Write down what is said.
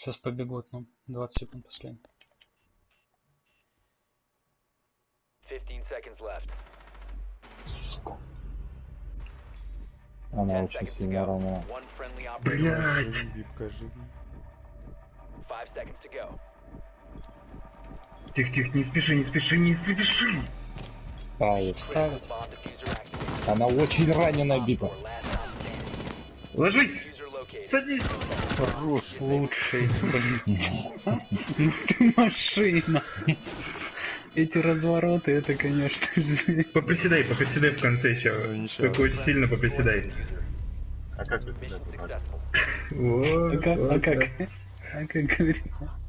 Сейчас побегут, ну, 20 секунд последний. 15 seconds left. Сука. Она 10 очень seconds to сильно go. ранена. One friendly operator. Блять! Випка, живи. 5 seconds to go. Тихо, не спеши! Ставит. Bomb diffuser activated. Она очень раненая бита. Last stop standing. Ложись! Diffuser located. Садись! Хорош, лучший. Ты машина. Эти развороты, это, конечно же. Поприседай в конце еще. Ничего. Только очень сильно поприседай. А как без Mission тебя? successful. Вот, А как говорил?